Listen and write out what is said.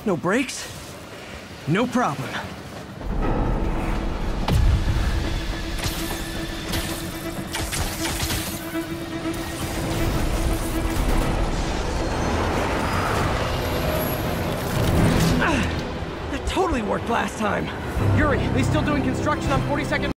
No brakes? No problem. That totally worked last time. Yuri, they still doing construction on 42nd?